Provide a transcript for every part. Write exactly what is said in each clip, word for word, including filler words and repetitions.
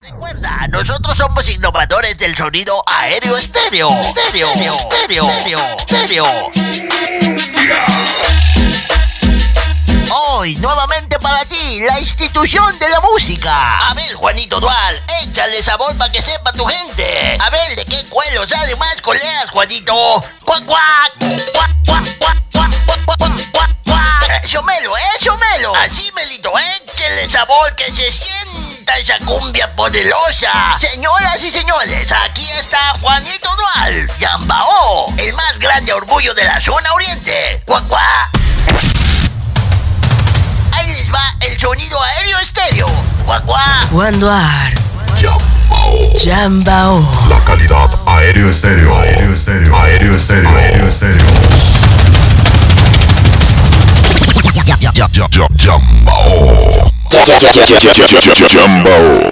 Recuerda, nosotros somos innovadores del sonido aéreo estéreo. Estéreo, estéreo, estéreo, estéreo. Hoy, nuevamente para ti, la institución de la música. A ver, Juanito Dual, échale sabor para que sepa tu gente. A ver, ¿de qué cuelo sale más coleas, Juanito? ¡Cuac, cuac! ¡Cuac, cuac, cuac, cuac, cuac, cuac, cuac, cuac! ¡Eso melo, eso melo! Así, Melito, échale sabor que se sienta esa cumbia poderosa. Señoras y señores, aquí está Juanito Dual, Yambao, el más grande orgullo de la zona oriente. ¡Cuac, cuac! Ahí les va el sonido aéreo estéreo. ¡Cuac, cuac! Juan Duar. Yambao. Yambao. La calidad aéreo estéreo. Aéreo estéreo. Aéreo estéreo. Aéreo estéreo. Yambao. Yambao.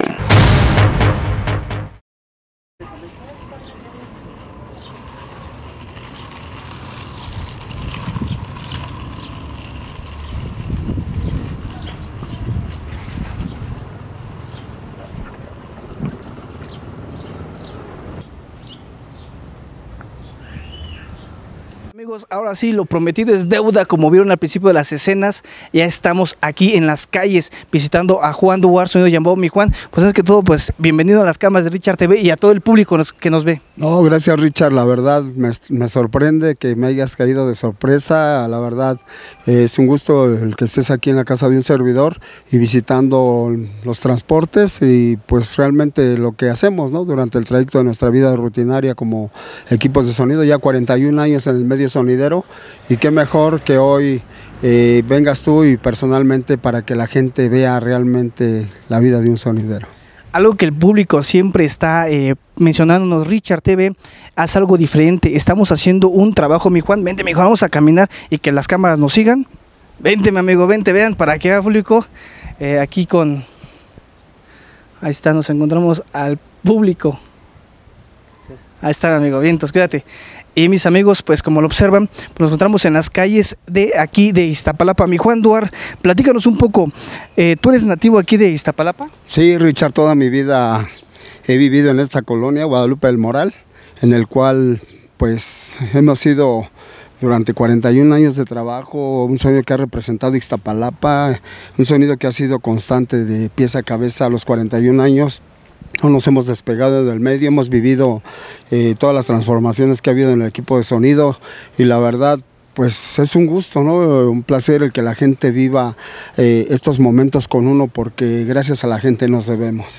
Amigos, ahora sí, lo prometido es deuda, como vieron al principio de las escenas. Ya estamos aquí en las calles visitando a Juan Duar, sonido Yambao. Mi Juan, pues es que todo, pues bienvenido a las cámaras de Richard T V y a todo el público nos, que nos ve. No, gracias Richard, la verdad me, me sorprende que me hayas caído de sorpresa, la verdad eh, es un gusto el que estés aquí en la casa de un servidor y visitando los transportes y pues realmente lo que hacemos, ¿no? Durante el trayecto de nuestra vida rutinaria como equipos de sonido, ya cuarenta y un años en el medio sonidero y qué mejor que hoy eh, vengas tú y personalmente para que la gente vea realmente la vida de un sonidero. Algo que el público siempre está eh, mencionándonos, Richard T V hace algo diferente. Estamos haciendo un trabajo, mi Juan. Vente, mi Juan, vamos a caminar y que las cámaras nos sigan. Vente, mi amigo, vente, vean para que vea público. Eh, aquí con... Ahí está, nos encontramos al público. Ahí está, mi amigo, vientos, cuídate. Y mis amigos, pues como lo observan, pues nos encontramos en las calles de aquí de Iztapalapa. Mi Juan Duar, platícanos un poco, eh, ¿tú eres nativo aquí de Iztapalapa? Sí, Richard, toda mi vida he vivido en esta colonia, Guadalupe del Moral, en el cual pues hemos sido durante cuarenta y un años de trabajo, un sonido que ha representado Iztapalapa, un sonido que ha sido constante de pies a cabeza a los cuarenta y un años. No nos hemos despegado del medio, hemos vivido eh, todas las transformaciones que ha habido en el equipo de sonido y la verdad pues es un gusto, ¿no? Un placer el que la gente viva eh, estos momentos con uno porque gracias a la gente nos debemos.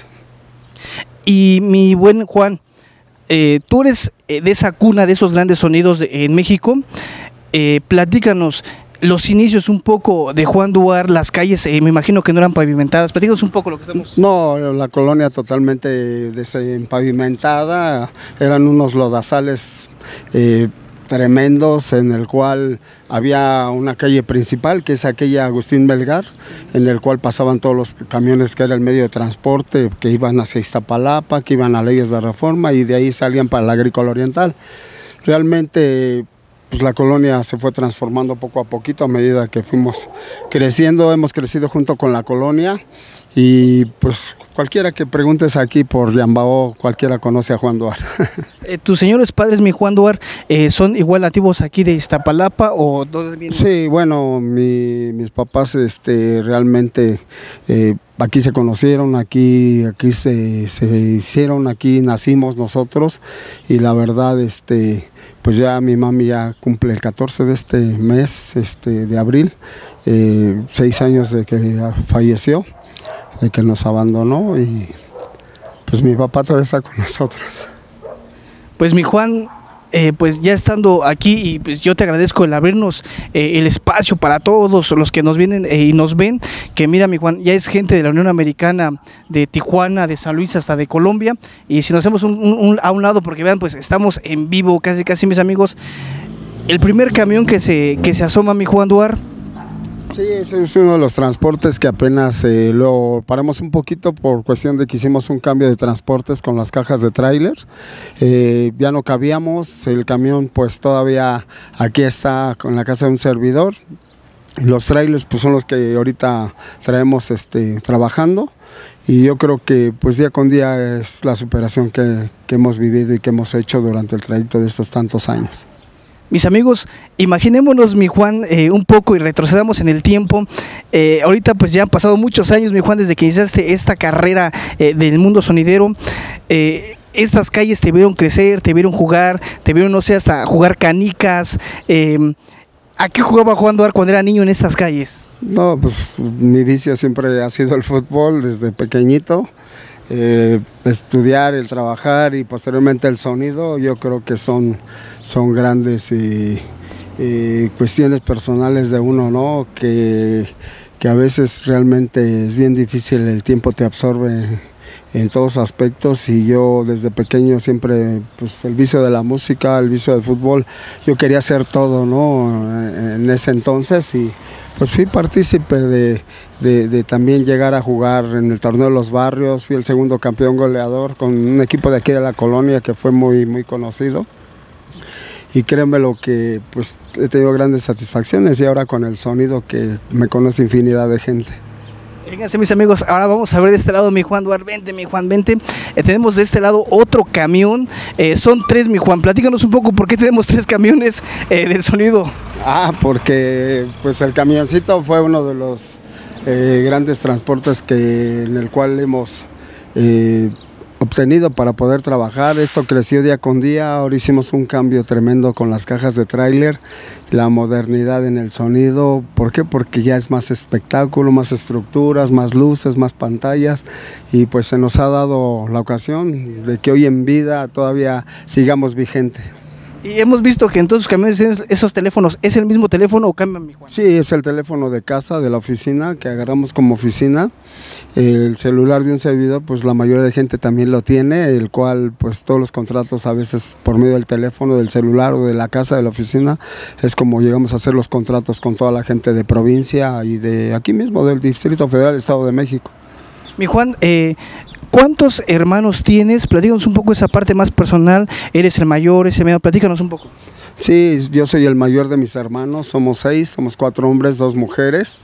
Y mi buen Juan, eh, tú eres de esa cuna de esos grandes sonidos de, en México, eh, platícanos los inicios un poco de Juan Duar, las calles, eh, me imagino que no eran pavimentadas. Platícanos un poco lo que estamos... No, la colonia totalmente desempavimentada, eran unos lodazales eh, tremendos en el cual había una calle principal, que es aquella Agustín Melgar, en el cual pasaban todos los camiones que era el medio de transporte, que iban hacia Iztapalapa, que iban a Leyes de Reforma y de ahí salían para la Agrícola Oriental. Realmente... pues la colonia se fue transformando poco a poquito a medida que fuimos creciendo, hemos crecido junto con la colonia y pues cualquiera que preguntes aquí por Yambao, cualquiera conoce a Juan Duar. eh, ¿Tus señores padres, mi Juan Duar, eh, son igual nativos aquí de Iztapalapa o dónde vienen? Sí, bueno, mi, mis papás este, realmente eh, aquí se conocieron, aquí, aquí se, se hicieron, aquí nacimos nosotros y la verdad este... pues ya mi mami ya cumple el catorce de este mes este, de abril, eh, seis años de que falleció, de que nos abandonó y pues mi papá todavía está con nosotros. Pues mi Juan, eh, pues ya estando aquí y pues yo te agradezco el abrirnos eh, el espacio para todos los que nos vienen eh, y nos ven, que mira mi Juan, ya es gente de la Unión Americana, de Tijuana, de San Luis hasta de Colombia, y si nos hacemos un, un, un, a un lado porque vean pues estamos en vivo casi casi mis amigos, el primer camión que se, que se asoma mi Juan Duar. Sí, ese es uno de los transportes que apenas eh, lo paramos un poquito por cuestión de que hicimos un cambio de transportes con las cajas de trailers. Eh, ya no cabíamos, el camión pues todavía aquí está con la casa de un servidor. Los trailers pues son los que ahorita traemos este, trabajando y yo creo que pues día con día es la superación que, que hemos vivido y que hemos hecho durante el trayecto de estos tantos años. Mis amigos, imaginémonos, mi Juan, eh, un poco y retrocedamos en el tiempo. Eh, ahorita pues ya han pasado muchos años, mi Juan, desde que iniciaste esta carrera eh, del mundo sonidero. Eh, estas calles te vieron crecer, te vieron jugar, te vieron, no sé, hasta jugar canicas. Eh, ¿A qué jugaba Juan Duarte cuando era niño en estas calles? No, pues mi vicio siempre ha sido el fútbol desde pequeñito. Eh, estudiar, el trabajar y posteriormente el sonido, yo creo que son, son grandes y, y cuestiones personales de uno, ¿no? Que, que a veces realmente es bien difícil, el tiempo te absorbe en todos aspectos, y yo desde pequeño siempre, pues el vicio de la música, el vicio del fútbol, yo quería hacer todo, ¿no? En ese entonces, y pues fui partícipe de, de, de también llegar a jugar en el torneo de los barrios. Fui el segundo campeón goleador con un equipo de aquí de la colonia que fue muy, muy conocido. Y créanme lo que pues he tenido grandes satisfacciones, y ahora con el sonido que me conoce infinidad de gente. Fíjense, mis amigos, ahora vamos a ver de este lado, mi Juan Duarte, vente, mi Juan, vente. Eh, tenemos de este lado otro camión, eh, son tres, mi Juan, platícanos un poco por qué tenemos tres camiones eh, del sonido. Ah, porque pues el camioncito fue uno de los eh, grandes transportes que, en el cual hemos eh, obtenido para poder trabajar. Esto creció día con día, ahora hicimos un cambio tremendo con las cajas de tráiler, la modernidad en el sonido. ¿Por qué? Porque ya es más espectáculo, más estructuras, más luces, más pantallas, y pues se nos ha dado la ocasión de que hoy en vida todavía sigamos vigente. Y hemos visto que en todos los camiones tienen esos teléfonos. ¿Es el mismo teléfono o cambian, mi Juan? Sí, es el teléfono de casa, de la oficina, que agarramos como oficina. El celular de un servidor, pues la mayoría de gente también lo tiene, el cual pues todos los contratos a veces por medio del teléfono, del celular o de la casa, de la oficina, es como llegamos a hacer los contratos con toda la gente de provincia y de aquí mismo, del Distrito Federal, Estado de México. Mi Juan, eh... ¿cuántos hermanos tienes? Platícanos un poco esa parte más personal. ¿Eres el mayor, ese medio? Platícanos un poco. Sí, yo soy el mayor de mis hermanos, somos seis, somos cuatro hombres, dos mujeres,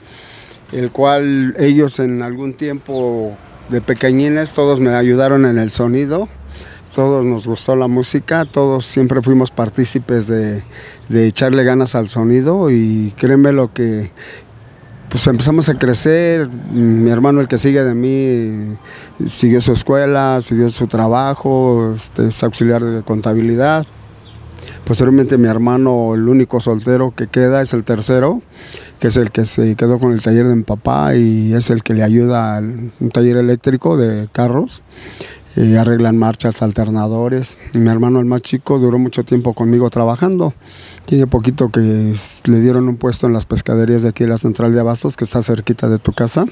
el cual ellos en algún tiempo de pequeñines todos me ayudaron en el sonido, todos nos gustó la música, todos siempre fuimos partícipes de, de echarle ganas al sonido, y créeme lo que... pues empezamos a crecer. Mi hermano, el que sigue de mí, siguió su escuela, siguió su trabajo, este, es auxiliar de contabilidad. Posteriormente mi hermano, el único soltero que queda, es el tercero, que es el que se quedó con el taller de mi papá y es el que le ayuda a un taller eléctrico de carros. Eh, arreglan marchas, alternadores. Y mi hermano, el más chico, duró mucho tiempo conmigo trabajando. Tiene poquito que le dieron un puesto en las pescaderías de aquí de la central de abastos, que está cerquita de tu casa.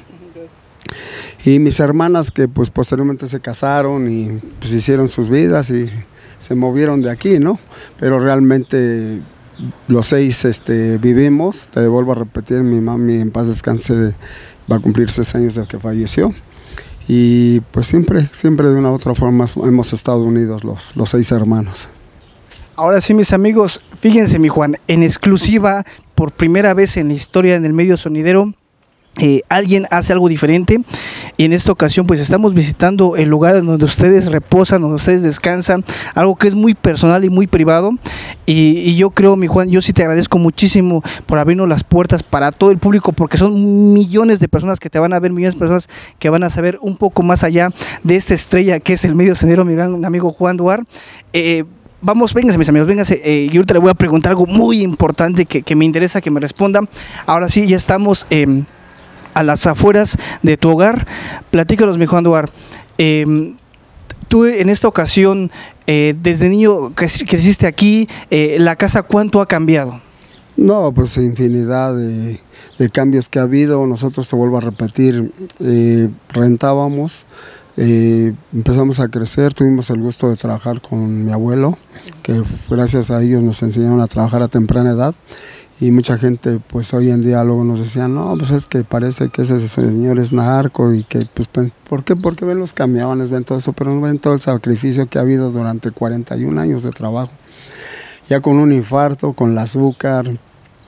Y mis hermanas, que pues posteriormente se casaron y pues hicieron sus vidas y se movieron de aquí, ¿no? Pero realmente los seis este, vivimos. Te vuelvo a repetir, mi mami en paz descanse, va a cumplir seis años de que falleció. Y pues siempre, siempre de una u otra forma hemos estado unidos los, los seis hermanos. Ahora sí, mis amigos, fíjense, mi Juan, en exclusiva, por primera vez en la historia en el medio sonidero, eh, alguien hace algo diferente, y en esta ocasión pues estamos visitando el lugar donde ustedes reposan, donde ustedes descansan, algo que es muy personal y muy privado, y, y yo creo, mi Juan, yo sí te agradezco muchísimo por abrirnos las puertas para todo el público, porque son millones de personas que te van a ver, millones de personas que van a saber un poco más allá de esta estrella que es el medio sonidero, mi gran amigo Juan Duarte. eh, Vamos, vénganse, mis amigos, vénganse. Eh, yo ahorita le voy a preguntar algo muy importante que, que me interesa que me respondan. Ahora sí, ya estamos eh, a las afueras de tu hogar. Platícanos, mi Juan Duarte. Eh, tú en esta ocasión, eh, desde niño creciste aquí, eh, la casa, ¿cuánto ha cambiado? No, pues infinidad de, de cambios que ha habido. Nosotros, te vuelvo a repetir, eh, rentábamos. Eh, empezamos a crecer, tuvimos el gusto de trabajar con mi abuelo, que gracias a ellos nos enseñaron a trabajar a temprana edad, y mucha gente pues hoy en día luego nos decía, no, pues es que parece que ese señor es narco, y que pues, ¿por qué? Porque ven los camiones, ven todo eso, pero no ven todo el sacrificio que ha habido durante cuarenta y un años de trabajo, ya con un infarto, con el azúcar,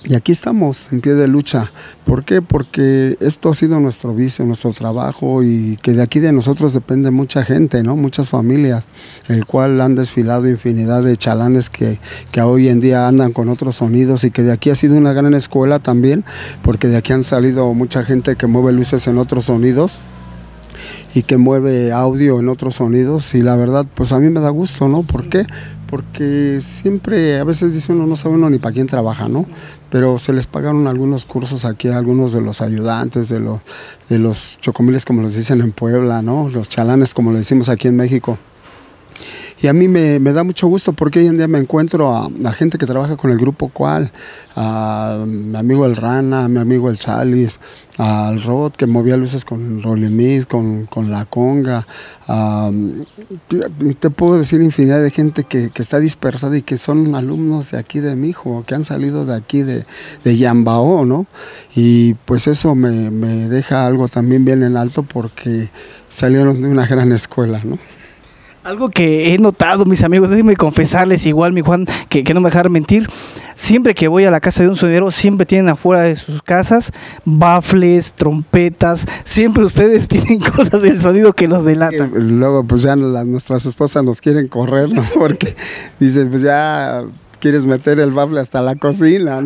y aquí estamos en pie de lucha. ¿Por qué? Porque esto ha sido nuestro vicio, nuestro trabajo, y que de aquí de nosotros depende mucha gente, ¿no? Muchas familias, el cual han desfilado infinidad de chalanes que, que hoy en día andan con otros sonidos, y que de aquí ha sido una gran escuela también, porque de aquí han salido mucha gente que mueve luces en otros sonidos y que mueve audio en otros sonidos, y la verdad pues a mí me da gusto, ¿no? ¿Por qué? Porque siempre, a veces dice uno, no sabe uno ni para quién trabaja, ¿no? Pero se les pagaron algunos cursos aquí a algunos de los ayudantes, de los, de los chocomiles, como los dicen en Puebla, ¿no? Los chalanes, como le decimos aquí en México. Y a mí me, me da mucho gusto, porque hoy en día me encuentro a, a gente que trabaja con el grupo Cual, a mi amigo el Rana, a mi amigo el Chalis, al Rod, que movía luces con Rolimís, con, con La Conga. A, te puedo decir infinidad de gente que, que está dispersada y que son alumnos de aquí de Mijo, que han salido de aquí de, de Yambao, ¿no? Y pues eso me, me deja algo también bien en alto, porque salieron de una gran escuela, ¿no? Algo que he notado, mis amigos, déjenme confesarles igual, mi Juan, que, que no me dejar mentir. Siempre que voy a la casa de un sonidero, siempre tienen afuera de sus casas bafles, trompetas. Siempre ustedes tienen cosas del sonido que los delatan. Y luego pues ya las, nuestras esposas nos quieren correr, ¿no? Porque dicen, pues ya quieres meter el bafle hasta la cocina, ¿no?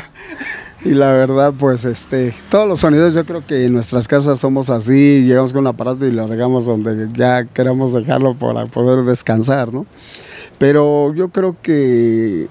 Y la verdad, pues este, todos los sonidos, yo creo que en nuestras casas somos así, llegamos con un aparato y lo dejamos donde ya queremos dejarlo para poder descansar, ¿no? Pero yo creo que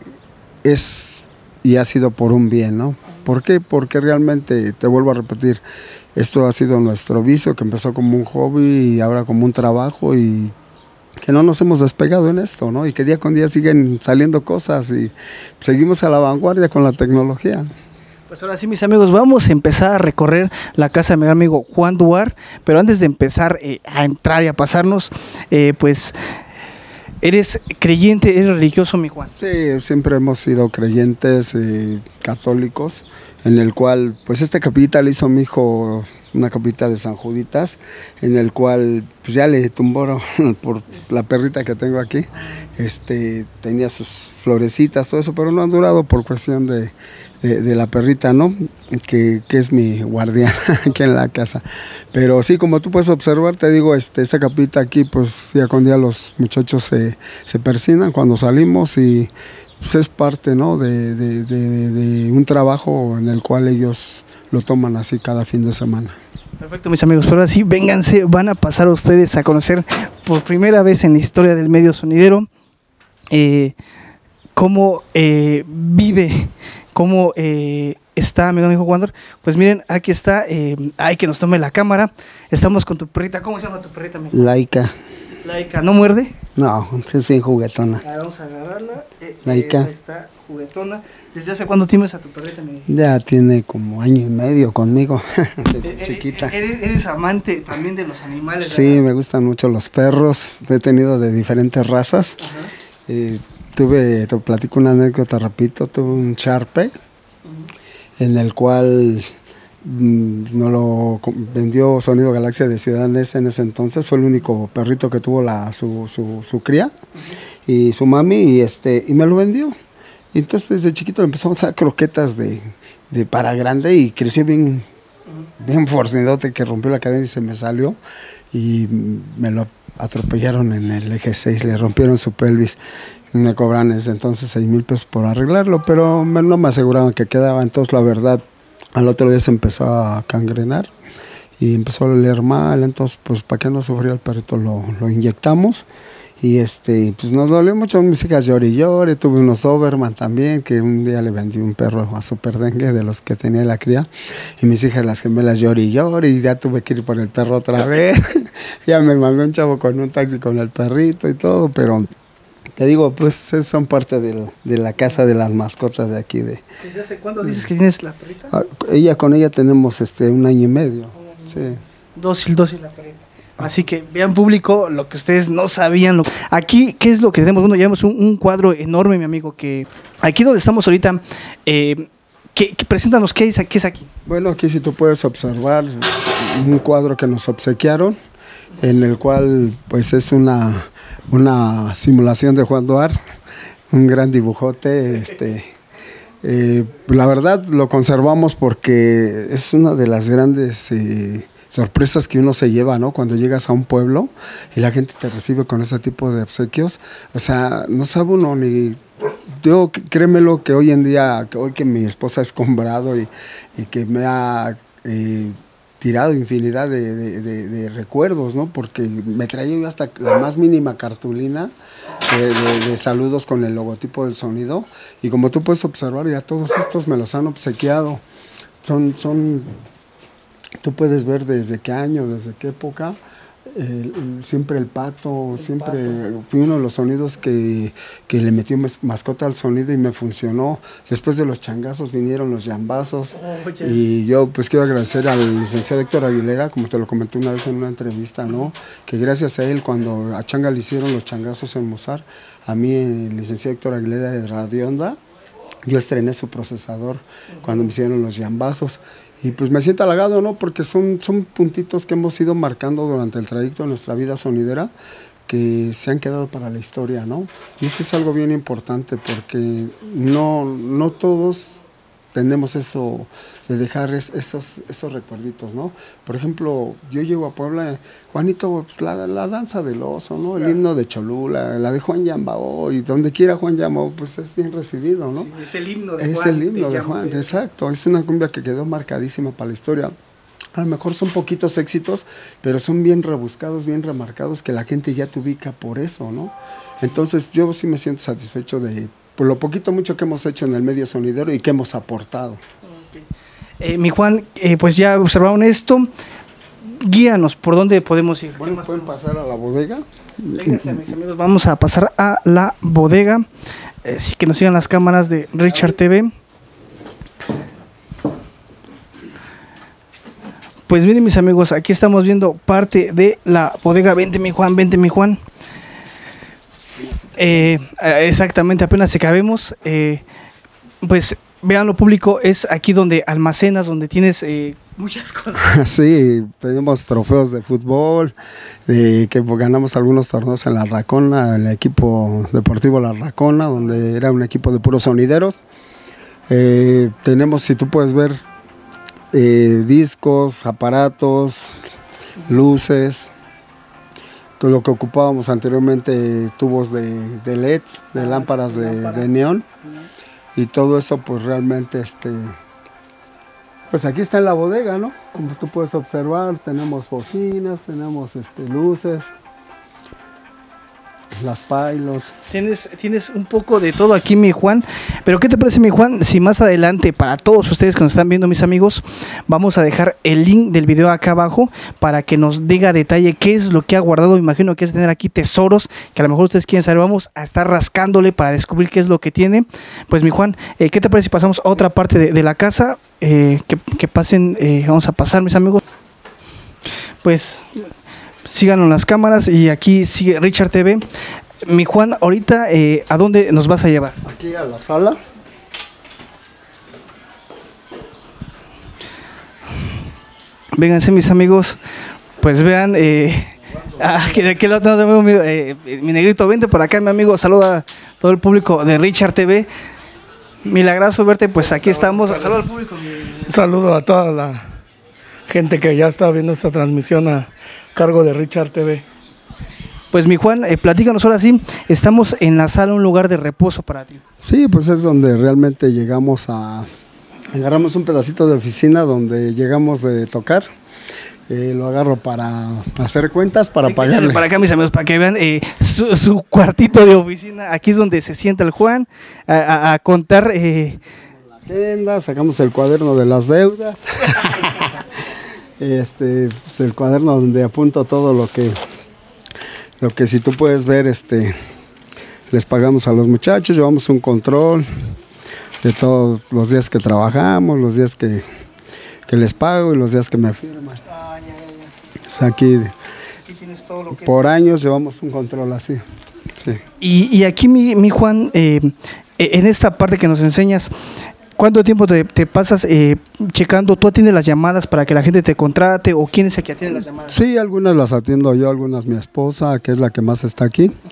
es y ha sido por un bien, ¿no? ¿Por qué? Porque realmente, te vuelvo a repetir, esto ha sido nuestro vicio, que empezó como un hobby y ahora como un trabajo, y que no nos hemos despegado en esto, ¿no? Y que día con día siguen saliendo cosas y seguimos a la vanguardia con la tecnología. Pues ahora sí, mis amigos, vamos a empezar a recorrer la casa de mi amigo Juan Duar, pero antes de empezar eh, a entrar y a pasarnos, eh, pues, ¿eres creyente, eres religioso, mi Juan? Sí, siempre hemos sido creyentes, eh, católicos, en el cual, pues esta capillita le hizo mi hijo, una capillita de San Juditas, en el cual, pues ya le tumbó por la perrita que tengo aquí, este, tenía sus florecitas, todo eso, pero no han durado por cuestión de... De, de la perrita, ¿no? Que, que es mi guardiana aquí en la casa. Pero sí, como tú puedes observar, te digo, este, esta capita aquí, pues día con día los muchachos se, se persignan cuando salimos, y pues es parte, ¿no? De, de, de, de un trabajo en el cual ellos lo toman así cada fin de semana. Perfecto, mis amigos, pero ahora sí, vénganse, van a pasar a ustedes a conocer por primera vez en la historia del medio sonidero eh, cómo eh, vive, cómo eh, está mi amigo Wander. Pues miren, aquí está, eh, ay, que nos tome la cámara. Estamos con tu perrita. ¿Cómo se llama tu perrita, amigo? Laika. Laika, ¿no muerde? No, es bien juguetona. A ver, vamos a agarrarla. Eh, Laika. Ahí está, juguetona. ¿Desde hace cuándo tienes a tu perrita, amigo? Ya tiene como año y medio conmigo, desde Eh, chiquita. ¿Eres, eres amante también de los animales? Sí, ¿verdad? me gustan mucho los perros. He tenido de diferentes razas. Ajá. Eh, tuve, te platico una anécdota, repito, tuve un Sharpe, uh-huh, en el cual mmm, nos lo vendió Sonido Galaxia de Ciudad Neza en ese entonces. Fue el único perrito que tuvo la, su, su, su cría, uh-huh, y su mami, y, este, y me lo vendió. Y entonces desde chiquito le empezamos a dar croquetas de, de para grande, y creció bien, uh-huh, bien forcidote, que rompió la cadena y se me salió, y me lo atropellaron en el eje seis, le rompieron su pelvis. Me cobran ese entonces seis mil pesos por arreglarlo, pero me, no me aseguraban que quedaba. Entonces la verdad, al otro día se empezó a cangrenar y empezó a oler mal. Entonces, pues para que no sufría el perrito, lo, lo inyectamos, y este, pues nos dolió mucho. Mis hijas lloré y lloré. Tuve unos Doberman también, que un día le vendí un perro a Super Dengue, de los que tenía la cría, y mis hijas, las gemelas, lloré y lloré, y ya tuve que ir por el perro otra vez. Ya me mandó un chavo con un taxi con el perrito y todo, pero te digo, pues son parte de, de la casa de las mascotas de aquí. De, ¿Desde hace cuánto dices que tienes la perrita? Ella, con ella tenemos este un año y medio. Uh-huh. Sí. Dos y dos y la perrita. Así que vean, público, lo que ustedes no sabían. Lo... Aquí, ¿qué es lo que tenemos? Bueno, llevamos un, un cuadro enorme, mi amigo, que aquí donde estamos ahorita, eh, que, que preséntanos, ¿qué es, ¿qué es aquí? Bueno, aquí si tú puedes observar un cuadro que nos obsequiaron, en el cual pues es una... una simulación de Juan Duar, un gran dibujote, este, Eh, la verdad lo conservamos porque es una de las grandes eh, sorpresas que uno se lleva, ¿no? Cuando llegas a un pueblo y la gente te recibe con ese tipo de obsequios. O sea, no sabe uno ni... Yo, créemelo que hoy en día, que hoy que mi esposa ha escombrado y, y que me ha eh, tirado infinidad de, de, de, de recuerdos, ¿no? Porque me traía yo hasta la más mínima cartulina de, de, de saludos con el logotipo del sonido. Y como tú puedes observar, ya todos estos me los han obsequiado. Son, son, tú puedes ver desde qué año, desde qué época. El, el, siempre el pato, el siempre pato. Fui uno de los sonidos que, que le metió mascota al sonido y me funcionó. Después de los changazos vinieron los llambazos. Oh, y yo pues quiero agradecer al licenciado Héctor Aguilera, como te lo comenté una vez en una entrevista, ¿no? Que gracias a él, cuando a Changa le hicieron los changazos en Mozart, a mí el licenciado Héctor Aguilera de Radio Onda, yo estrené su procesador cuando me hicieron los llambazos. Y pues me siento halagado, ¿no? Porque son, son puntitos que hemos ido marcando durante el trayecto de nuestra vida sonidera que se han quedado para la historia, ¿no? Y eso es algo bien importante porque no, no todos tenemos eso de dejar es, esos, esos recuerditos, ¿no? Por ejemplo, yo llego a Puebla, Juanito, pues la, la danza del oso, ¿no? El himno de Cholula, la de Juan Yambao, y donde quiera Juan Yambao, pues es bien recibido, ¿no? Sí, es el himno de es Juan. Es el himno de, de Juan, de... exacto. Es una cumbia que quedó marcadísima para la historia. A lo mejor son poquitos éxitos, pero son bien rebuscados, bien remarcados, que la gente ya te ubica por eso, ¿no? Entonces yo sí me siento satisfecho de por lo poquito mucho que hemos hecho en el medio sonidero y que hemos aportado. Okay. Eh, mi Juan, eh, pues ya observaron esto, guíanos, ¿por dónde podemos ir? Bueno, ¿pueden pasar a la bodega? Vénganse, mis amigos, vamos a pasar a la bodega, eh, sí, que nos sigan las cámaras de Richard T V. Pues miren, mis amigos, aquí estamos viendo parte de la bodega. Vente, mi Juan, vente, mi Juan. Eh, exactamente, apenas se cabemos. Eh, pues vean lo público, es aquí donde almacenas, donde tienes eh, muchas cosas. Sí, tenemos trofeos de fútbol, de que ganamos algunos torneos en La Racona, el equipo deportivo La Racona, donde era un equipo de puros sonideros. Eh, tenemos, si tú puedes ver, eh, discos, aparatos, luces. Todo lo que ocupábamos anteriormente, tubos de, de L E Ds, de lámparas de, de neón, y todo eso pues realmente, este, pues aquí está en la bodega, ¿no? Como tú puedes observar, tenemos bocinas, tenemos este, luces, las pailos. Tienes, tienes un poco de todo aquí, mi Juan. Pero ¿qué te parece, mi Juan? Si más adelante, para todos ustedes que nos están viendo, mis amigos, vamos a dejar el link del video acá abajo para que nos diga a detalle qué es lo que ha guardado. Imagino que es tener aquí tesoros que a lo mejor ustedes quieren saber. Vamos a estar rascándole para descubrir qué es lo que tiene. Pues, mi Juan, eh, ¿qué te parece si pasamos a otra parte de, de la casa? Eh, que, que pasen, eh, vamos a pasar, mis amigos. Pues síganos las cámaras y aquí sigue Richard T V. Mi Juan, ahorita, eh, ¿a dónde nos vas a llevar? Aquí a la sala. Vénganse, mis amigos, pues vean, eh, aquí de aquel otro tenemos, eh, mi negrito, vente por acá, mi amigo, saluda a todo el público de Richard T V. Milagroso verte, pues aquí estamos. Saludos al público. Un saludo a toda la gente que ya está viendo esta transmisión a cargo de Richard T V. Pues, mi Juan, eh, platícanos ahora sí, estamos en la sala, un lugar de reposo para ti. Sí, pues es donde realmente llegamos a... Agarramos un pedacito de oficina donde llegamos de tocar. Eh, lo agarro para hacer cuentas, para pagarle. Para acá, mis amigos, para que vean eh, su, su cuartito de oficina. Aquí es donde se sienta el Juan a, a, a contar... Eh... La agenda, sacamos el cuaderno de las deudas. este, pues el cuaderno donde apunto todo lo que... Lo que si tú puedes ver, este, les pagamos a los muchachos, llevamos un control de todos los días que trabajamos, los días que, que les pago y los días que me firman. Ah, ya, ya, ya. O sea, aquí, aquí tienes todo lo que por es. Años llevamos un control así. Sí. Y, y aquí, mi, mi Juan, eh, en esta parte que nos enseñas, ¿cuánto tiempo te, te pasas eh, checando? ¿Tú atiendes las llamadas para que la gente te contrate o quién es el que atiende las llamadas? Sí, algunas las atiendo yo, algunas mi esposa, que es la que más está aquí.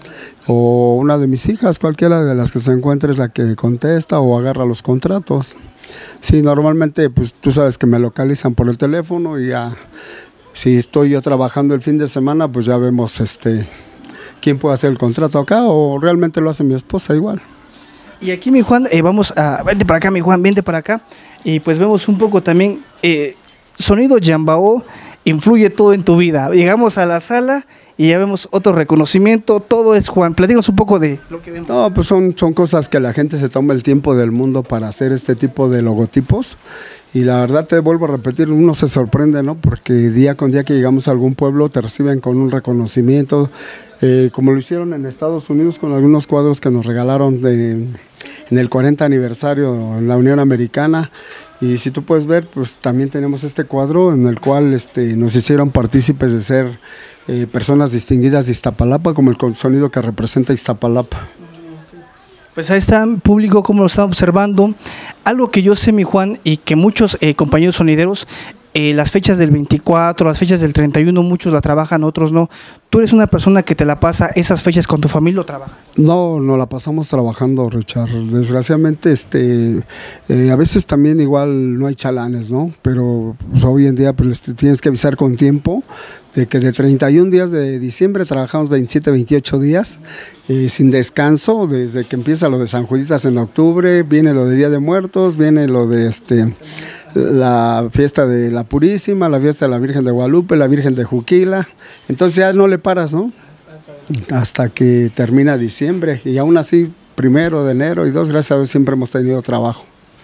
o una de mis hijas, cualquiera de las que se encuentre es la que contesta o agarra los contratos. Sí, normalmente pues tú sabes que me localizan por el teléfono y ya, si estoy yo trabajando el fin de semana, pues ya vemos este quién puede hacer el contrato acá, o realmente lo hace mi esposa igual. Y aquí, mi Juan, eh, vamos a... Vente para acá, mi Juan, vente para acá. Y pues vemos un poco también... Eh, Sonido Yambao influye todo en tu vida. Llegamos a la sala y ya vemos otro reconocimiento. Todo es Juan. Platícanos un poco de lo que vemos. No, pues son, son cosas que la gente se toma el tiempo del mundo para hacer este tipo de logotipos. Y la verdad te vuelvo a repetir, uno se sorprende, ¿no? Porque día con día que llegamos a algún pueblo te reciben con un reconocimiento, eh, como lo hicieron en Estados Unidos con algunos cuadros que nos regalaron de, en el cuarenta aniversario en la Unión Americana. Y si tú puedes ver, pues también tenemos este cuadro en el cual este, nos hicieron partícipes de ser eh, personas distinguidas de Iztapalapa, como el sonido que representa Iztapalapa. Pues ahí está, público, como lo está observando. Algo que yo sé, mi Juan, y que muchos eh, compañeros sonideros, eh, las fechas del veinticuatro, las fechas del treinta y uno, muchos la trabajan, otros no. ¿Tú eres una persona que te la pasa esas fechas con tu familia o trabajas? No, no la pasamos trabajando, Richard. Desgraciadamente, este, eh, a veces también igual no hay chalanes, ¿no? Pero pues, hoy en día pues, tienes que avisar con tiempo de que de treinta y un días de diciembre trabajamos veintisiete, veintiocho días eh, sin descanso, desde que empieza lo de San Juditas en octubre, viene lo de Día de Muertos, viene lo de este la fiesta de la Purísima, la fiesta de la Virgen de Guadalupe, la Virgen de Juquila. Entonces ya no le paras, ¿no? Hasta que termina diciembre, y aún así primero de enero y dos, gracias a Dios, siempre hemos tenido trabajo.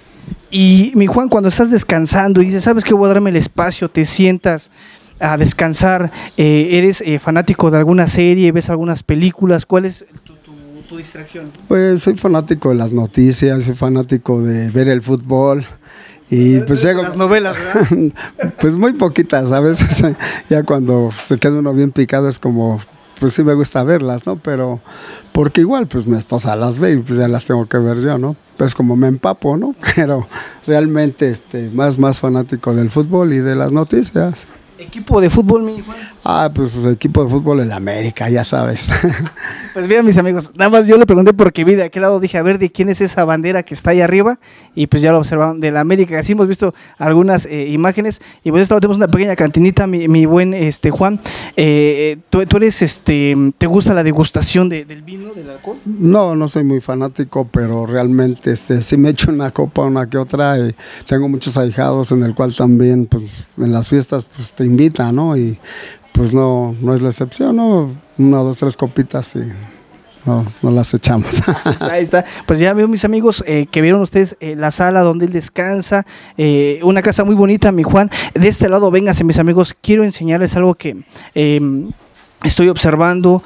Y mi Juan, cuando estás descansando y dices, ¿sabes qué? Voy a darme el espacio, te sientas a descansar, eh, eres eh, fanático de alguna serie, ves algunas películas, ¿cuál es tu, tu, tu distracción? Pues soy fanático de las noticias, soy fanático de ver el fútbol. Y pues llego, las novelas, ¿verdad? Pues muy poquitas, a veces ya cuando se queda uno bien picado es como, pues sí me gusta verlas, ¿no? Pero porque igual pues mi esposa las ve y pues ya las tengo que ver yo, ¿no? Pues como me empapo, ¿no? Pero realmente este, más, más fanático del fútbol y de las noticias. ¿Equipo de fútbol, mi Juan? Ah, pues equipo de fútbol en América, ya sabes. Pues bien, mis amigos, nada más yo le pregunté porque vi de aquel lado, dije, a ver, ¿de quién es esa bandera que está ahí arriba? Y pues ya lo observaron, de la América. Así hemos visto algunas eh, imágenes. Y pues esta tenemos una pequeña cantinita, mi, mi buen este Juan. Eh, ¿tú, ¿Tú eres, este, te gusta la degustación de, del vino, del alcohol? No, no soy muy fanático, pero realmente este, sí me echo una copa, una que otra. Y tengo muchos ahijados en el cual también, pues, en las fiestas, pues te invitan, ¿no? Y pues no, no es la excepción, ¿no? Una, dos, tres copitas y no, no las echamos. Ahí está. Pues ya veo, mis amigos, eh, que vieron ustedes eh, la sala donde él descansa, eh, una casa muy bonita, mi Juan. De este lado, vénganse, mis amigos, quiero enseñarles algo que eh, estoy observando.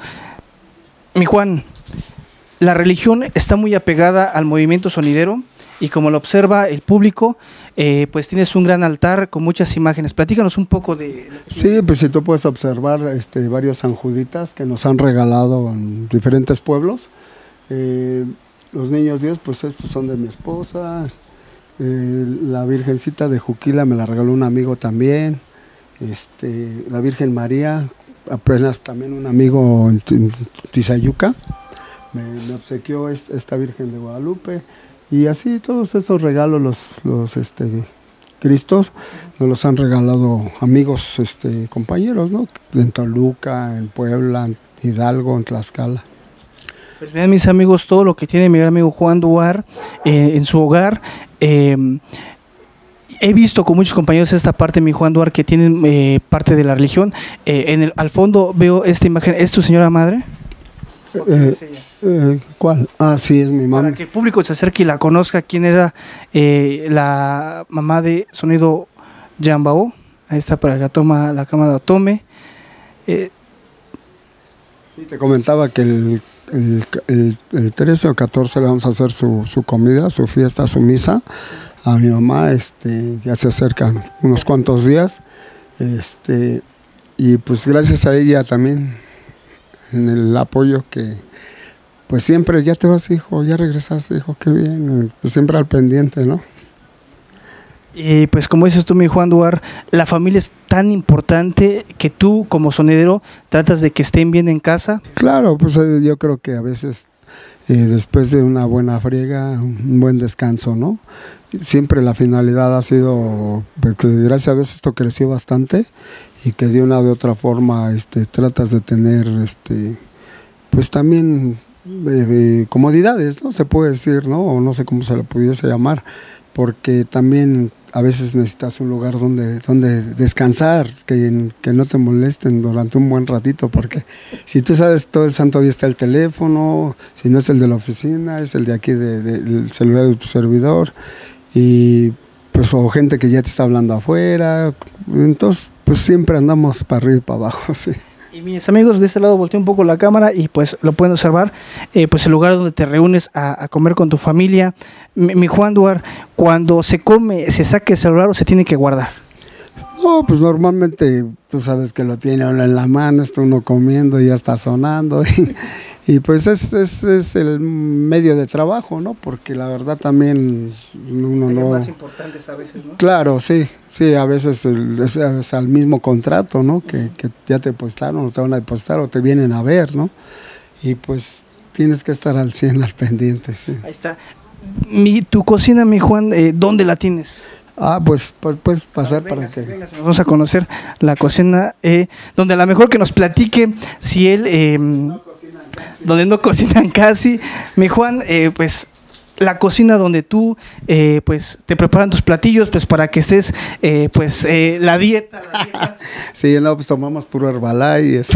Mi Juan, la religión está muy apegada al movimiento sonidero. Y como lo observa el público, eh, pues tienes un gran altar con muchas imágenes. Platícanos un poco de... Sí, pues si tú puedes observar este, varios San Juditas que nos han regalado en diferentes pueblos. Eh, los niños Dios, pues estos son de mi esposa. Eh, la Virgencita de Juquila me la regaló un amigo también. Este, la Virgen María, apenas también un amigo en, en Tizayuca, me, me obsequió esta, esta Virgen de Guadalupe. Y así todos estos regalos, los, los este, Cristos, nos los han regalado amigos, este, compañeros, ¿no? En Toluca, en Puebla, en Hidalgo, en Tlaxcala. Pues vean, mis amigos, todo lo que tiene mi gran amigo Juan Duar eh, en su hogar. Eh, he visto con muchos compañeros esta parte, mi Juan Duar, que tienen eh, parte de la religión. Eh, en el, al fondo veo esta imagen. ¿Es tu señora madre? Eh, eh, ¿Cuál? Ah, sí, es mi mamá. Para que el público se acerque y la conozca, quién era eh, la mamá de Sonido Yambao. Ahí está, para que la, toma, la cámara tome. Eh, sí, te comentaba que el, el, el, el trece o catorce le vamos a hacer su, su comida, su fiesta, su misa a mi mamá. Este, ya se acercan unos cuantos días. Este, y pues gracias a ella también, en el apoyo que, pues siempre, ya te vas, hijo, ya regresaste, hijo, qué bien, pues siempre al pendiente, ¿no? Y pues como dices tú, mi Juan Duar, la familia es tan importante que tú como sonidero tratas de que estén bien en casa. Claro, pues eh, yo creo que a veces eh, después de una buena friega, un buen descanso, ¿no? Siempre la finalidad ha sido, porque gracias a Dios esto creció bastante y que de una u otra forma este, tratas de tener, este, pues también eh, eh, comodidades, ¿no? Se puede decir, ¿no? O no sé cómo se le pudiese llamar, porque también a veces necesitas un lugar donde, donde descansar, que, que no te molesten durante un buen ratito, porque si tú sabes todo el santo día está el teléfono, si no es el de la oficina, es el de aquí, de, de, el celular de tu servidor, y pues o gente que ya te está hablando afuera, entonces pues siempre andamos para arriba y para abajo, sí. Y mis amigos, de este lado volteé un poco la cámara y pues lo pueden observar, eh, pues el lugar donde te reúnes a, a comer con tu familia. Mi, mi Juan Duar, cuando se come, ¿se saca el celular o se tiene que guardar? No, pues normalmente tú sabes que lo tiene uno en la mano, está uno comiendo y ya está sonando y, y pues es, es, es el medio de trabajo, ¿no? Porque la verdad también uno Hay no... más importantes a veces, ¿no? Claro, sí, sí, a veces el, es, es al mismo contrato, ¿no? Que, que ya te depositaron o te van a depositar o te vienen a ver, ¿no? Y pues tienes que estar al cien al pendiente, sí. Ahí está. Mi, tu cocina, mi Juan, eh, ¿dónde la tienes? Ah, pues pues, puedes pasar Venga, para que... venga, vamos a conocer la cocina, eh, donde a lo mejor que nos platique si él, eh, no donde no cocinan casi. Mi Juan, eh, pues la cocina donde tú, eh, pues te preparan tus platillos, pues para que estés, eh, pues eh, la dieta. La dieta. Sí, no, pues tomamos puro Herbalife, este,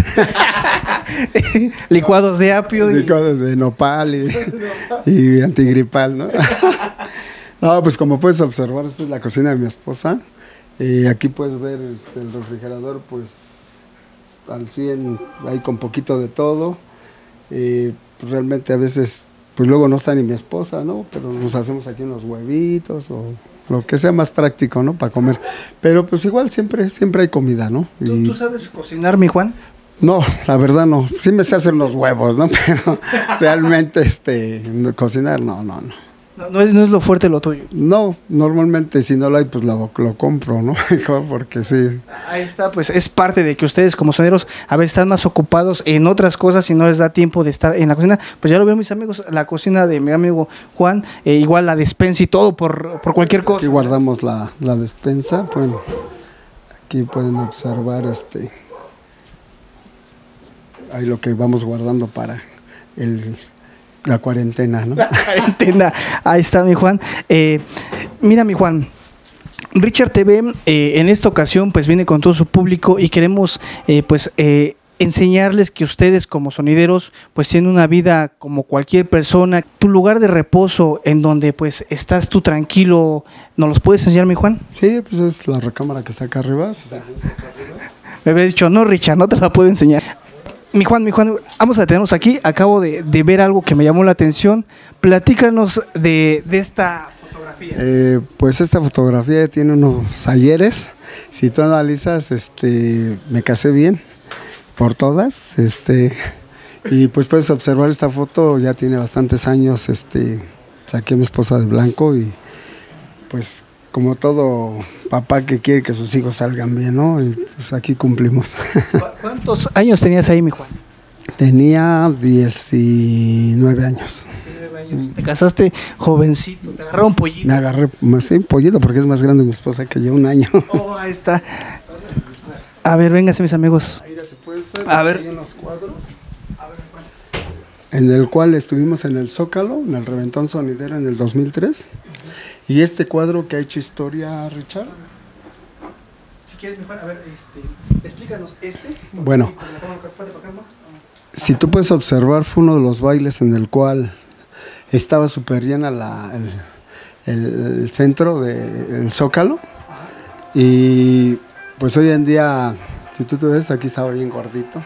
licuados de apio. Y... licuados de nopal y, y antigripal, ¿no? No, pues como puedes observar, esta es la cocina de mi esposa. Y aquí puedes ver este, el refrigerador, pues al cien, ahí con poquito de todo. Y pues, realmente a veces, pues luego no está ni mi esposa, ¿no? Pero nos hacemos aquí unos huevitos o lo que sea más práctico, ¿no? Para comer. Pero pues igual siempre, siempre hay comida, ¿no? ¿Tú, Y, ¿Tú sabes cocinar, mi Juan? no, la verdad no. Sí me sé hacer los huevos, ¿no? Pero realmente este, cocinar, no, no, no. No, no, es, no es lo fuerte lo tuyo. No, normalmente si no lo hay, pues lo, lo compro, ¿no? Porque sí. Ahí está, pues es parte de que ustedes como soneros a veces están más ocupados en otras cosas y no les da tiempo de estar en la cocina. Pues ya lo veo, mis amigos, la cocina de mi amigo Juan, eh, igual la despensa y todo por, por cualquier cosa. Aquí guardamos la, la despensa. Bueno, aquí pueden observar este ahí lo que vamos guardando para el... la cuarentena, ¿no? La cuarentena. Ahí está, mi Juan. Eh, mira, mi Juan, Richard T V eh, en esta ocasión pues viene con todo su público y queremos eh, pues eh, enseñarles que ustedes como sonideros pues tienen una vida como cualquier persona. Tu lugar de reposo en donde pues estás tú tranquilo, ¿nos los puedes enseñar, mi Juan? Sí, pues es la recámara que está acá arriba. Me habría dicho, no, Richard, no te la puedo enseñar. Mi Juan, mi Juan, vamos a detenernos aquí. Acabo de, de ver algo que me llamó la atención. Platícanos de, de esta fotografía. Eh, pues esta fotografía tiene unos ayeres. Si tú analizas, este, me casé bien por todas. Este, y pues puedes observar esta foto, ya tiene bastantes años. Este, saqué a mi esposa de blanco y pues como todo papá que quiere que sus hijos salgan bien, ¿no? Y pues aquí cumplimos. ¿Cuántos años tenías ahí, mi Juan? Tenía diecinueve años. diecinueve años. Te casaste jovencito, te agarraron pollito. Me agarré, sí, pollito, porque es más grande mi esposa que yo, un año. Oh, ahí está. A ver, véngase, mis amigos. A ver. Unos cuadros. En el cual estuvimos en el Zócalo, en el Reventón Sonidero en el dos mil tres. Y este cuadro que ha hecho historia, Richard. Si quieres mejor, a ver, este, explícanos este. Bueno, si tú puedes observar, fue uno de los bailes en el cual estaba súper llena la, el, el, el centro del Zócalo. Y pues hoy en día, si tú te ves, aquí estaba bien gordito.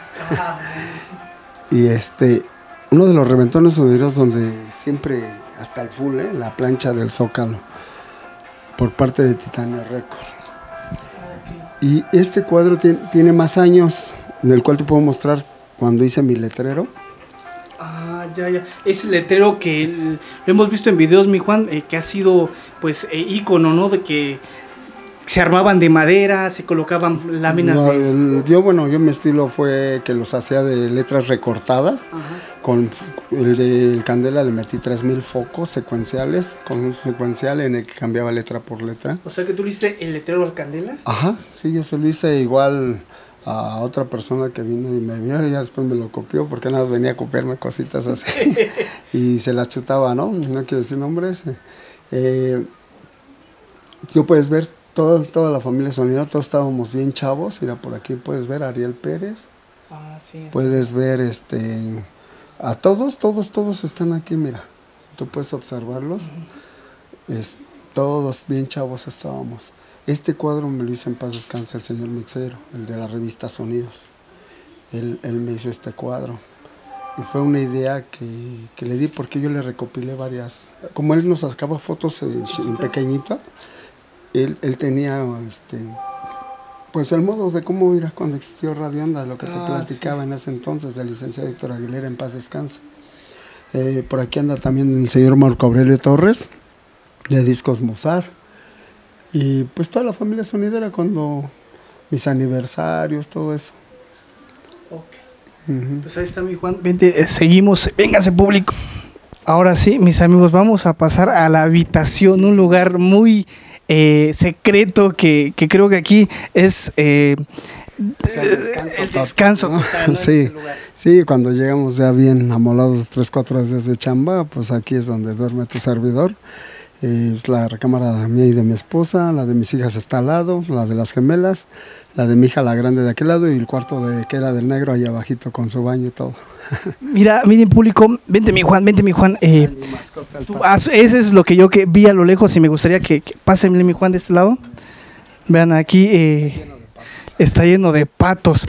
Y este, uno de los reventones sonideros donde siempre, hasta el full, ¿eh? La plancha del Zócalo, por parte de Titanio Record. Y este cuadro tiene, tiene más años, en el cual te puedo mostrar cuando hice mi letrero. Ah, ya, ya. Es el letrero que el- lo hemos visto en videos, mi Juan, eh, que ha sido, pues, eh, ícono, ¿no? De que se armaban de madera, se colocaban láminas No, de... el- yo, bueno, yo mi estilo fue que los hacía de letras recortadas. Ajá. Con el del Candela le metí tres mil focos secuenciales, con un secuencial en el que cambiaba letra por letra. O sea que tú le hiciste el letrero al Candela. Ajá, sí, yo se lo hice igual a otra persona que vino y me vio y ya después me lo copió porque nada más venía a copiarme cositas así y se la chutaba, ¿no? No quiero decir nombres. Eh, tú puedes ver todo, toda la familia Sonido, todos estábamos bien chavos. Mira, por aquí puedes ver a Ariel Pérez, Ah, sí. puedes ver este a todos, todos, todos están aquí, mira. Tú puedes observarlos. Es, todos bien chavos estábamos. Este cuadro me lo hizo en paz descanse el señor Mixero, el de la revista Sonidos. Él, él me hizo este cuadro. Y fue una idea que, que le di porque yo le recopilé varias. Como él nos sacaba fotos en, en pequeñito, él, él tenía este, pues el modo de cómo era cuando existió Radio Onda, lo que te Ah, platicaba sí. en ese entonces, del licenciado Héctor Aguilera, en paz descanse. Eh, por aquí anda también el señor Marco Aurelio Torres, de Discos Mozart. Y pues toda la familia sonidera cuando mis aniversarios, todo eso. Ok. Ujú. Pues ahí está mi Juan. Vente, eh, seguimos. Véngase, público. Ahora sí, mis amigos, vamos a pasar a la habitación, un lugar muy eh, secreto que, que creo que aquí es eh, O sea, el descanso el total, descanso ¿no? total, ¿no? Sí. En ese lugar. Sí, cuando llegamos ya bien amolados tres, cuatro días de chamba, pues aquí es donde duerme tu servidor. Eh, es la recámara mía y de mi esposa, la de mis hijas está al lado, la de las gemelas, la de mi hija la grande de aquel lado y el cuarto de que era del negro ahí abajito con su baño y todo. Mira, miren, público, vente mi Juan, vente mi Juan. Eh, Mi mascota, el tú- pato. ah, ese es lo que yo que vi a lo lejos y me gustaría que, que pásenle mi Juan de este lado. Vean aquí, eh, está lleno de patos.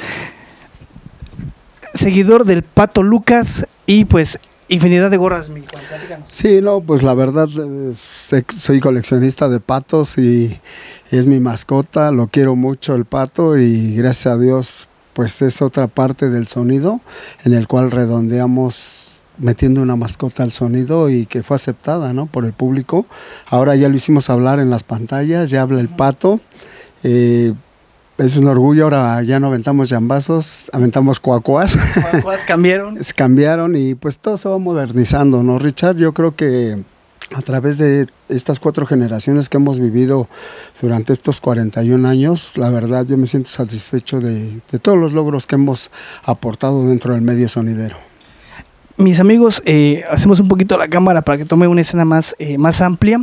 Seguidor del Pato Lucas y pues infinidad de gorras, mi Juan. Platícanos. Sí, no, pues la verdad eh, sé- soy coleccionista de patos y es mi mascota, lo quiero mucho el pato y gracias a Dios pues es otra parte del sonido en el cual redondeamos metiendo una mascota al sonido y que fue aceptada, ¿no? Por el público. Ahora ya lo hicimos hablar en las pantallas, ya habla el pato. Eh, es un orgullo, ahora ya no aventamos llambazos, aventamos cuacuas. Las cosas cambiaron. Se cambiaron y pues todo se va modernizando, ¿no, Richard? Yo creo que a través de estas cuatro generaciones que hemos vivido durante estos cuarenta y un años, la verdad yo me siento satisfecho de, de todos los logros que hemos aportado dentro del medio sonidero. Mis amigos, eh, hacemos un poquito la cámara para que tome una escena más, eh, más amplia.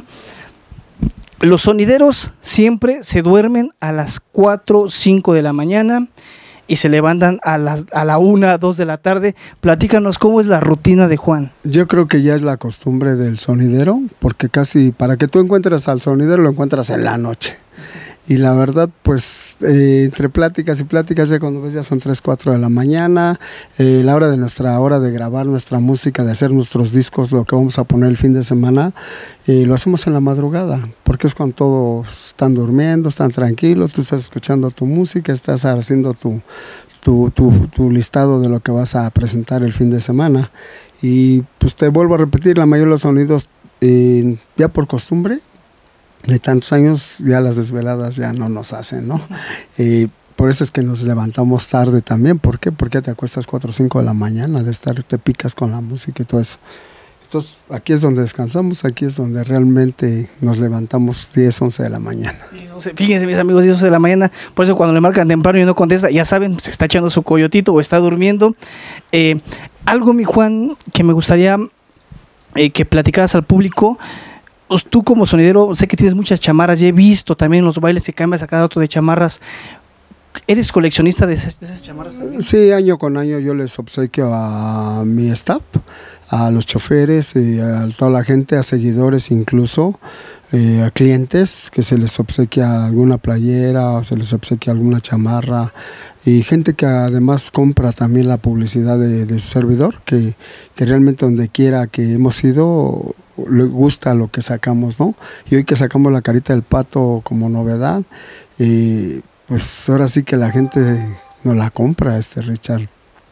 Los sonideros siempre se duermen a las cuatro, cinco de la mañana y se levantan a las a la una, dos de la tarde. Platícanos cómo es la rutina de Juan. Yo creo que ya es la costumbre del sonidero, porque casi para que tú encuentres al sonidero lo encuentras en la noche. Y la verdad, pues, eh, entre pláticas y pláticas, ya cuando ves ya son tres, cuatro de la mañana, eh, la hora de nuestra hora de grabar nuestra música, de hacer nuestros discos, lo que vamos a poner el fin de semana, eh, lo hacemos en la madrugada, porque es cuando todos están durmiendo, están tranquilos, tú estás escuchando tu música, estás haciendo tu, tu, tu, tu listado de lo que vas a presentar el fin de semana. Y pues te vuelvo a repetir, la mayoría de los sonidos, eh, ya por costumbre, de tantos años ya las desveladas ya no nos hacen, ¿no? Eh, por eso es que nos levantamos tarde también. ¿Por qué? Porque te acuestas cuatro o cinco de la mañana de estar, te picas con la música y todo eso. Entonces aquí es donde descansamos, aquí es donde realmente nos levantamos diez, once de la mañana. Fíjense, mis amigos, diez de la mañana. Por eso cuando le marcan temprano y no contesta, ya saben, se está echando su coyotito o está durmiendo. Eh, algo, mi Juan, que me gustaría eh, que platicaras al público. Pues tú como sonidero, sé que tienes muchas chamarras, ya he visto también en los bailes que cambias a cada otro de chamarras. ¿Eres coleccionista de esas, de esas chamarras también? Sí, año con año yo les obsequio a mi staff, a los choferes, y a toda la gente, a seguidores incluso, eh, a clientes, que se les obsequia alguna playera, o se les obsequia alguna chamarra, y gente que además compra también la publicidad de, de su servidor, que, que realmente donde quiera que hemos ido, le gusta lo que sacamos, ¿no? Y hoy que sacamos la carita del pato como novedad, eh, pues ahora sí que la gente nos la compra, este Richard.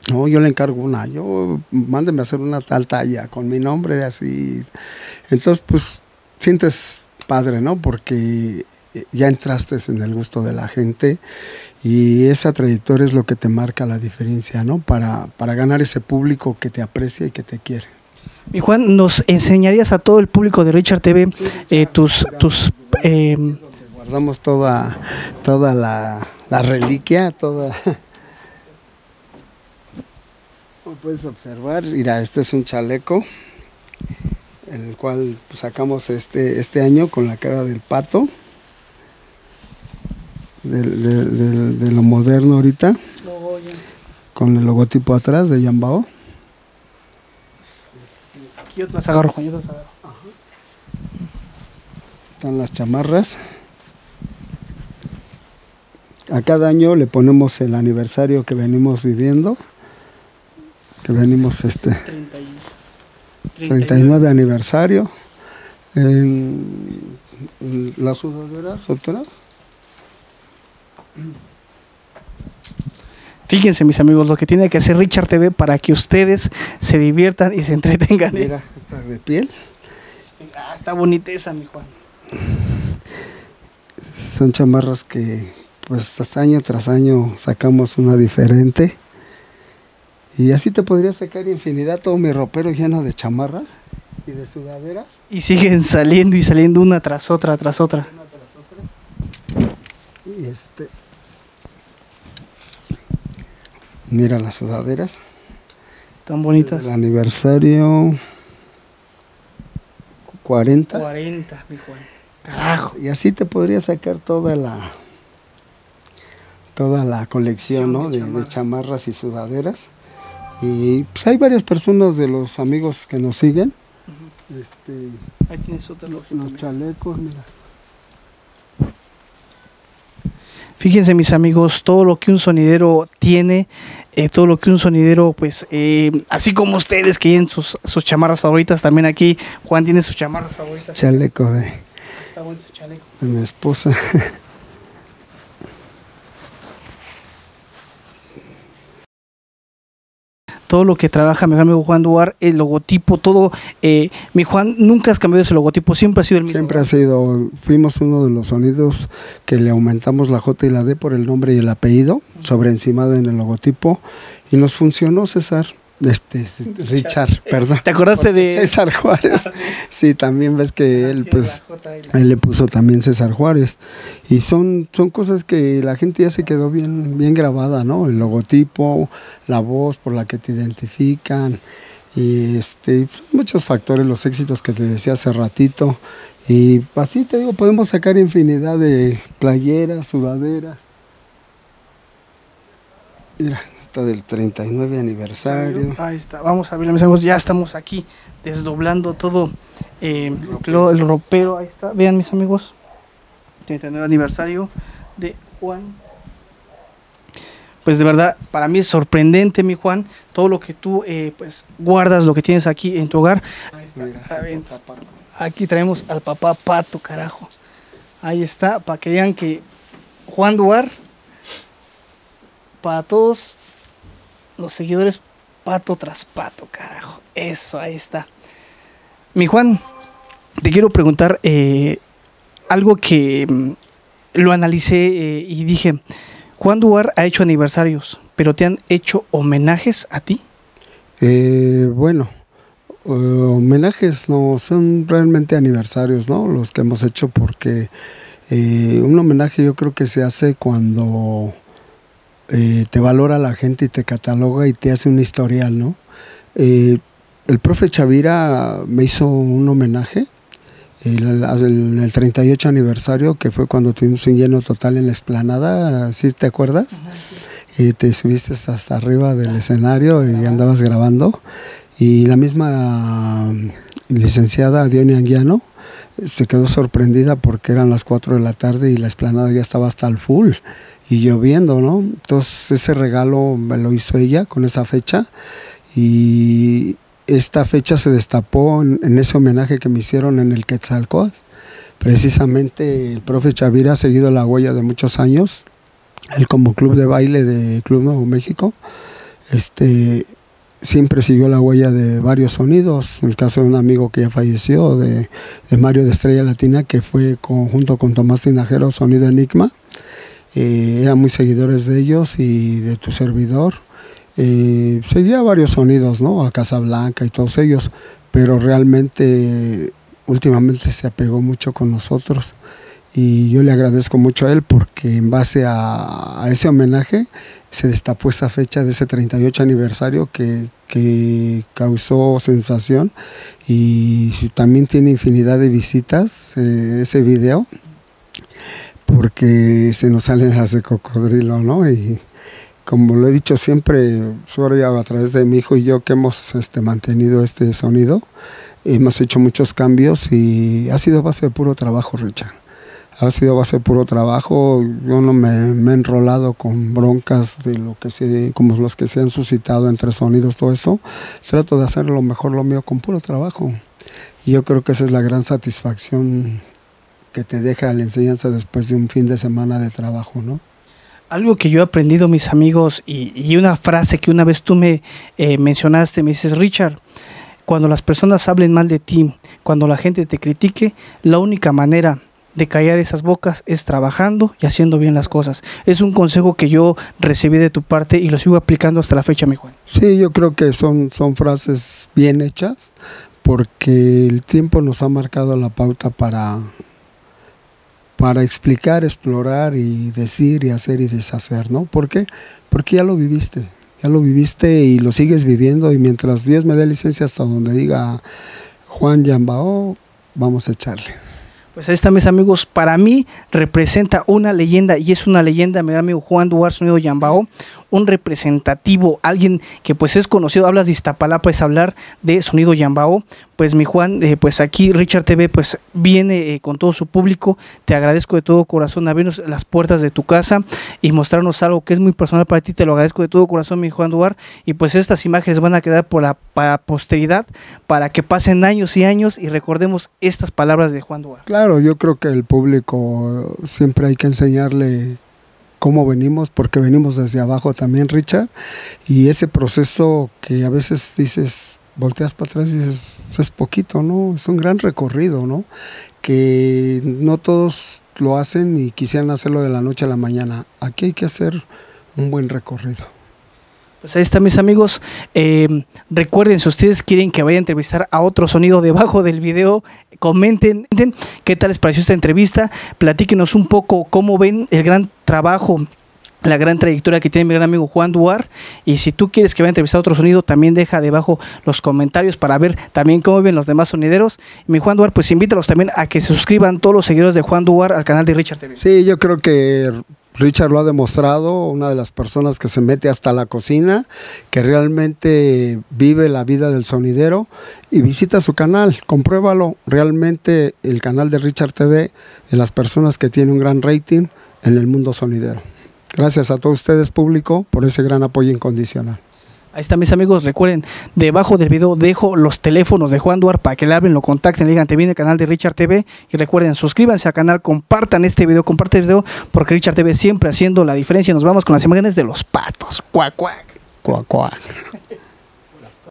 No, yo le encargo una, yo mándeme a hacer una tal talla con mi nombre así. Entonces, pues, sientes padre, ¿no? Porque ya entraste en el gusto de la gente y esa trayectoria es lo que te marca la diferencia, ¿no? Para, para ganar ese público que te aprecia y que te quiere. Mi Juan, ¿nos enseñarías a todo el público de Richard T V eh, tus... tus eh, guardamos toda, toda la, la reliquia, toda... Como puedes observar, mira, este es un chaleco, el cual pues, sacamos este, este año con la cara del pato, de, de, de, de lo moderno ahorita, con el logotipo atrás de Yambao. Aquí otras agarro, Juan, yo otras agarro. Están las chamarras. A cada año le ponemos el aniversario que venimos viviendo, que venimos este treinta y nueve aniversario. En, en las sudaderas, otras. Fíjense, mis amigos, lo que tiene que hacer Richard T V para que ustedes se diviertan y se entretengan. Mira, esta de piel. Ah, está bonita esa, mi Juan. Son chamarras que pues año tras año sacamos una diferente. Y así te podría sacar infinidad, todo mi ropero lleno de chamarras y de sudaderas. Y siguen saliendo y saliendo una tras otra, tras otra. Una tras otra. Y este... Mira las sudaderas. Tan bonitas. El aniversario cuarenta. cuarenta, mi Juan. Carajo. Y así te podría sacar toda la toda la colección, ¿no? de, de chamarras y sudaderas. Y pues hay varias personas de los amigos que nos siguen. Uh-huh. este, Ahí tienes otra. Los, los chalecos, mira. Fíjense, mis amigos, todo lo que un sonidero tiene, eh, todo lo que un sonidero, pues, eh, así como ustedes que tienen sus, sus chamarras favoritas, también aquí Juan tiene sus chamarras favoritas. Chaleco de, Está bueno su chaleco. de mi esposa. Todo lo que trabaja mi amigo Juan Duar, el logotipo, todo. Eh, mi Juan, nunca has cambiado ese logotipo, siempre ha sido el mismo. Siempre ha sido, fuimos uno de los sonidos que le aumentamos la J y la D por el nombre y el apellido, sobreencimado en el logotipo, y nos funcionó, César. Este, este Richard, perdón. ¿Te acordaste de César Juárez? Sí, sí, también ves que él, pues, él le puso también César Juárez. Y son, son cosas que la gente ya se quedó bien, bien grabada, ¿no? El logotipo, la voz por la que te identifican, y este, son muchos factores, los éxitos que te decía hace ratito. Y así te digo, podemos sacar infinidad de playeras, sudaderas. Mira, del treinta y nueve aniversario. Ahí está, vamos a ver, mis amigos, ya estamos aquí desdoblando todo eh, lo, el ropero, ahí está, vean, mis amigos, treinta y nueve aniversario de Juan. Pues de verdad, para mí es sorprendente, mi Juan, todo lo que tú eh, pues guardas, lo que tienes aquí en tu hogar. Ahí está. Mira, aquí traemos al papá Pato, carajo. Ahí está, para que digan que Juan Duar, para todos los seguidores, pato tras pato, carajo. Eso, ahí está. Mi Juan, te quiero preguntar eh, algo que mm, lo analicé eh, y dije, Juan Duar ha hecho aniversarios, pero ¿te han hecho homenajes a ti? Eh, bueno, uh, homenajes no, son realmente aniversarios, ¿no? Los que hemos hecho, porque eh, un homenaje yo creo que se hace cuando... Eh, te valora la gente y te cataloga y te hace un historial, ¿no? Eh, el profe Chavira me hizo un homenaje el, el, el treinta y ocho aniversario, que fue cuando tuvimos un lleno total en la explanada, ¿sí te acuerdas? Ajá, sí. Y te subiste hasta arriba del escenario y andabas grabando, y la misma licenciada Diony Anguiano se quedó sorprendida porque eran las cuatro de la tarde y la explanada ya estaba hasta el full y lloviendo, ¿no? Entonces ese regalo me lo hizo ella con esa fecha, y esta fecha se destapó en, en ese homenaje que me hicieron en el Quetzalcóatl. Precisamente el profe Chavira ha seguido la huella de muchos años, él como club de baile de Club Nuevo México, este, siempre siguió la huella de varios sonidos. En el caso de un amigo que ya falleció, de, de Mario de Estrella Latina, que fue con, junto con Tomás Tinajero, Sonido Enigma. Eh, eran muy seguidores de ellos y de tu servidor. Eh, seguía varios sonidos, ¿no? A Casablanca y todos ellos, pero realmente últimamente se apegó mucho con nosotros y yo le agradezco mucho a él porque en base a, a ese homenaje se destapó esa fecha de ese treinta y ocho aniversario que, que causó sensación y también tiene infinidad de visitas eh, ese video porque se nos salen las de cocodrilo, ¿no? Y como lo he dicho siempre, sobre a través de mi hijo y yo que hemos este, mantenido este sonido, hemos hecho muchos cambios y ha sido base de puro trabajo, Richard. Ha sido base de puro trabajo. Yo no me, me he enrolado con broncas de lo que se, como los que se han suscitado entre sonidos, todo eso. Trato de hacer lo mejor lo mío con puro trabajo. Y yo creo que esa es la gran satisfacción que te deja la enseñanza después de un fin de semana de trabajo, ¿no? Algo que yo he aprendido, mis amigos, y, y una frase que una vez tú me eh, mencionaste, me dices, Richard, cuando las personas hablen mal de ti, cuando la gente te critique, la única manera de callar esas bocas es trabajando y haciendo bien las cosas. Es un consejo que yo recibí de tu parte y lo sigo aplicando hasta la fecha, mi Juan. Sí, yo creo que son, son frases bien hechas porque el tiempo nos ha marcado la pauta para... para explicar, explorar y decir y hacer y deshacer, ¿no? ¿Por qué? Porque ya lo viviste, ya lo viviste y lo sigues viviendo y mientras Dios me dé licencia hasta donde diga Juan Yambao, vamos a echarle. Pues ahí está, mis amigos, para mí representa una leyenda y es una leyenda, mi amigo Juan Duarte, Sonido Yambao, un representativo, alguien que pues es conocido, hablas de Iztapalapa, es hablar de Sonido Yambao. Pues mi Juan, eh, pues aquí Richard T V pues viene eh, con todo su público, te agradezco de todo corazón abrirnos las puertas de tu casa y mostrarnos algo que es muy personal para ti, te lo agradezco de todo corazón, mi Juan Duarte, y pues estas imágenes van a quedar por la para posteridad, para que pasen años y años y recordemos estas palabras de Juan Duarte. Claro, yo creo que el público siempre hay que enseñarle cómo venimos, porque venimos desde abajo también, Richard, y ese proceso que a veces dices, volteas para atrás y dices, es poquito, ¿no? Es un gran recorrido, ¿no? Que no todos lo hacen y quisieran hacerlo de la noche a la mañana. Aquí hay que hacer un buen recorrido. Pues ahí está, mis amigos. Eh, recuerden, si ustedes quieren que vaya a entrevistar a otro sonido debajo del video, comenten qué tal les pareció esta entrevista, platíquenos un poco cómo ven el gran trabajo, la gran trayectoria que tiene mi gran amigo Juan Duarte, y si tú quieres que vaya a entrevistar a otro sonido, también deja debajo los comentarios para ver también cómo ven los demás sonideros. Y mi Juan Duarte, pues invítalos también a que se suscriban todos los seguidores de Juan Duarte al canal de Richard T V. Sí, yo creo que Richard lo ha demostrado, una de las personas que se mete hasta la cocina, que realmente vive la vida del sonidero y visita su canal, compruébalo, realmente el canal de Richard T V, de las personas que tiene un gran rating en el mundo sonidero. Gracias a todos ustedes, público, por ese gran apoyo incondicional. Ahí están, mis amigos, recuerden, debajo del video dejo los teléfonos de Juan Duarte para que le hablen, lo contacten, le digan, te viene el canal de Richard T V, y recuerden, suscríbanse al canal, compartan este video, compartan el video, porque Richard T V siempre haciendo la diferencia. Nos vamos con las imágenes de los patos. Cuac, cuac. Cuac, cuac.